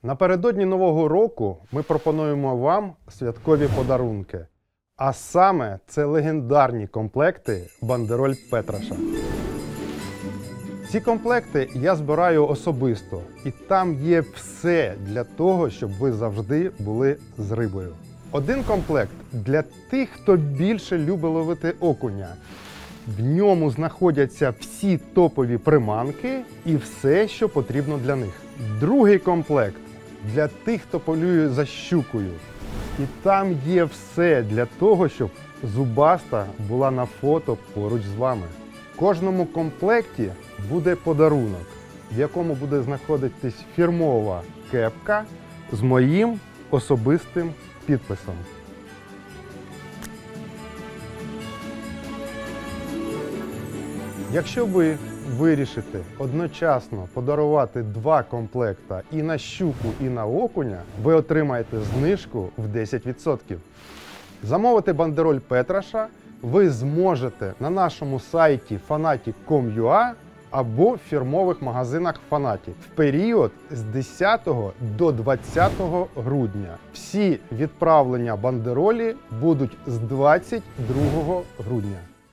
Напередодні Нового року ми пропонуємо вам святкові подарунки. А саме це легендарні комплекти бандероль Петраша. Ці комплекти я збираю особисто, і там є все для того, щоб ви завжди були з рибою. Один комплект для тих, хто більше любить ловити окуня. В ньому знаходяться всі топові приманки і все, що потрібно для них. Другий комплект для тих, хто полює за щукою. І там є все для того, щоб зубаста була на фото поруч з вами. В кожному комплекті буде подарунок, в якому буде знаходитись фірмова кепка з моїм особистим підписом. Якщо ви вирішите одночасно подарувати два комплекта і на щуку, і на окуня, ви отримаєте знижку в 10%. Замовити бандероль Петраша ви зможете на нашому сайті fanatic.com.ua або в фірмових магазинах Fanatic в період з 10 до 20 грудня. Всі відправлення бандеролі будуть з 22 грудня.